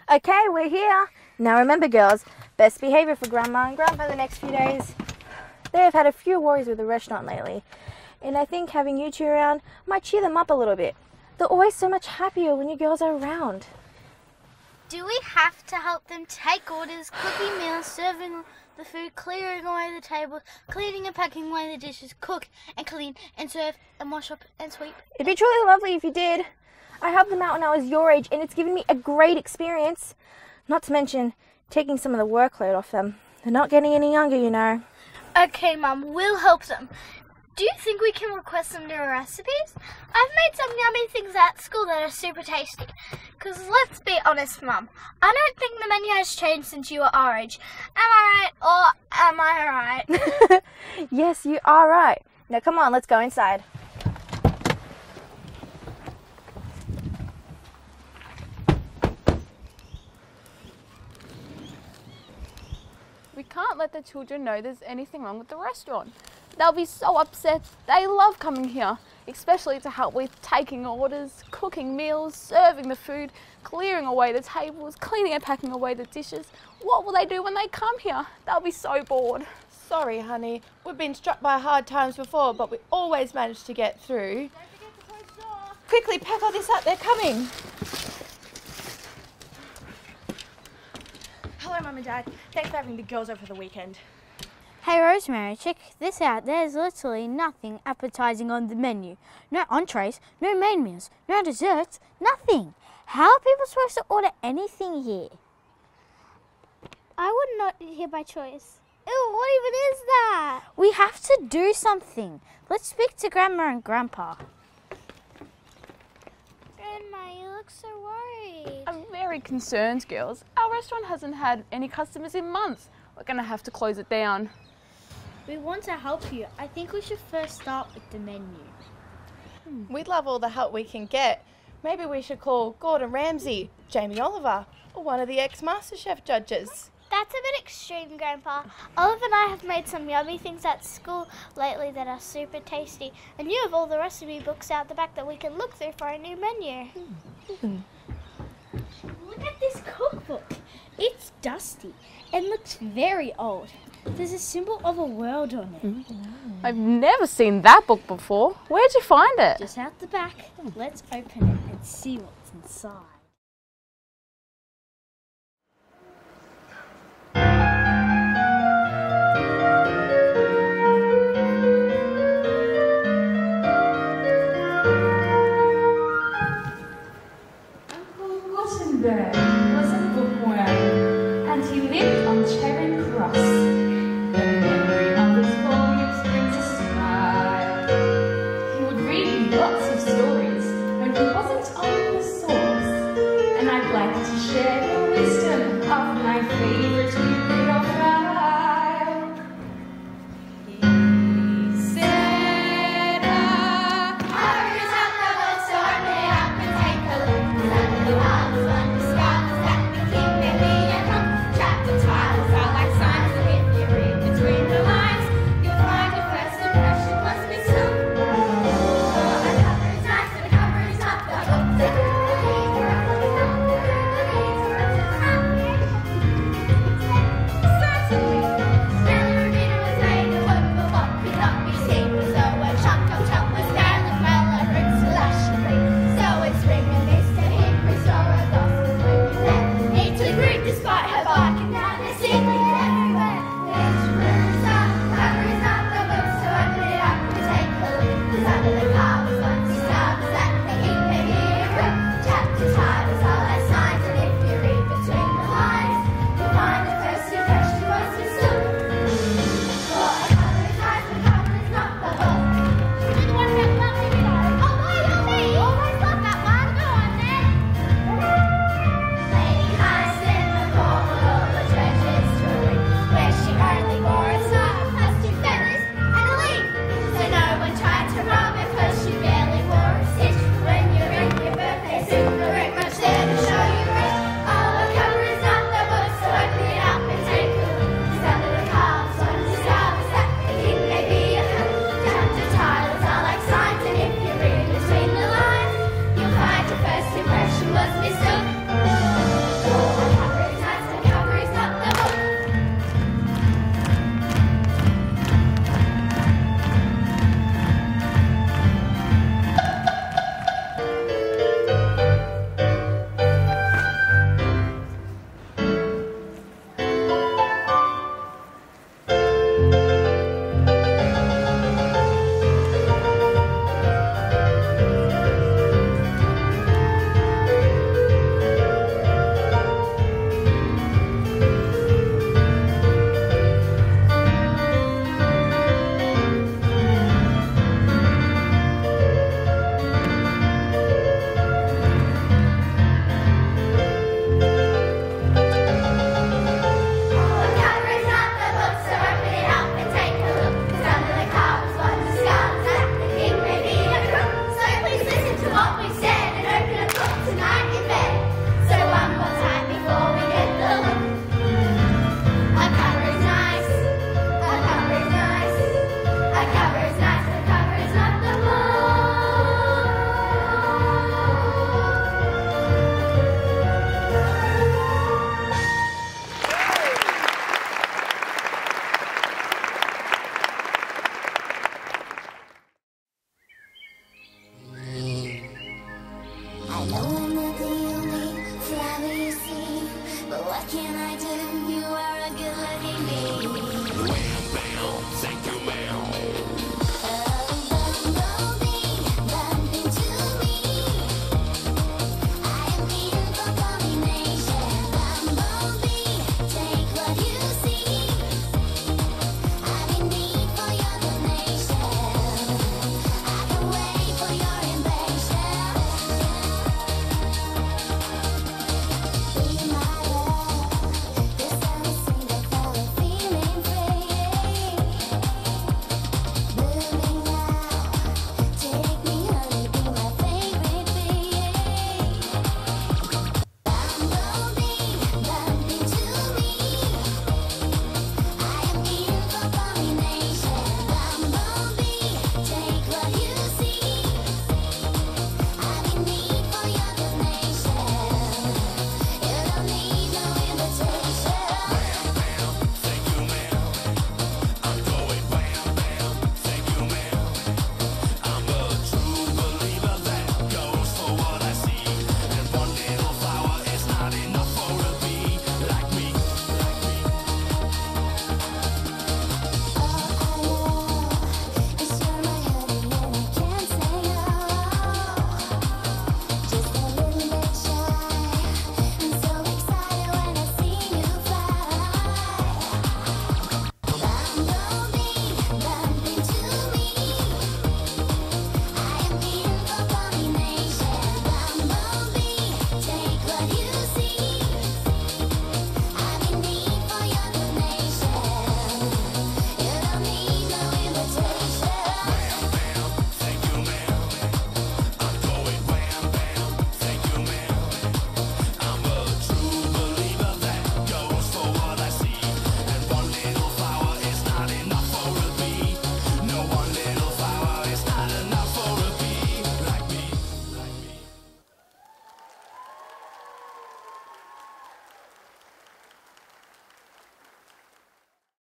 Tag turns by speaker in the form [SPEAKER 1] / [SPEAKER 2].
[SPEAKER 1] Okay, we're here. Now remember, girls, best behavior for Grandma and Grandpa the next few days. They have had a few worries with the restaurant lately, and I think having you two around might cheer them up a little bit. They're always so much happier when you girls are around.
[SPEAKER 2] Do we have to help them take orders, cooking meals, serving the food, clearing away the tables, cleaning and packing away the dishes, cook and clean and serve and wash up and sweep?
[SPEAKER 1] It'd be truly lovely if you did. I helped them out when I was your age, and it's given me a great experience. Not to mention taking some of the workload off them. They're not getting any younger, you know.
[SPEAKER 2] Okay, Mum, we'll help them. Do you think we can request some new recipes? I've made some yummy things at school that are super tasty. Because let's be honest, Mum, I don't think the menu has changed since you were our age. Am I right or am I right?
[SPEAKER 1] Yes, you are right. Now come on, let's go inside.
[SPEAKER 3] We can't let the children know there's anything wrong with the restaurant. They'll be so upset. They love coming here, especially to help with taking orders, cooking meals, serving the food, clearing away the tables, cleaning and packing away the dishes. What will they do when they come here? They'll be so bored.
[SPEAKER 4] Sorry, honey. We've been struck by hard times before, but we always manage to get through.
[SPEAKER 2] Don't forget to close the door.
[SPEAKER 4] Quickly, pack all this up. They're coming.
[SPEAKER 5] Hello, Mum and Dad. Thanks for having the girls over for the weekend.
[SPEAKER 2] Hey Rosemary, check this out. There's literally nothing appetizing on the menu. No entrees, no main meals, no desserts, nothing. How are people supposed to order anything here? I would not eat here by choice. Ew, what even is that? We have to do something. Let's speak to Grandma and Grandpa. Grandma, you look so worried.
[SPEAKER 3] I'm very concerned, girls. Our restaurant hasn't had any customers in months. We're going to have to close it down.
[SPEAKER 2] We want to help you. I think we should first start with the menu.
[SPEAKER 4] We'd love all the help we can get. Maybe we should call Gordon Ramsay, Jamie Oliver, or one of the ex-MasterChef judges.
[SPEAKER 2] That's a bit extreme, Grandpa. Olive and I have made some yummy things at school lately that are super tasty, and you have all the recipe books out the back that we can look through for our new menu.
[SPEAKER 6] Look at this cookbook. It's dusty and looks very old. There's a symbol of a world on it.
[SPEAKER 3] I've never seen that book before. Where'd you find it?
[SPEAKER 6] Just out the back. Let's open it and see what's inside.
[SPEAKER 7] Uncle Gutenberg was a bookworm, and he lived on Charing Cross. The memory of his volumes brings a smile. He would read lots of stories when he wasn't on the source.
[SPEAKER 8] I know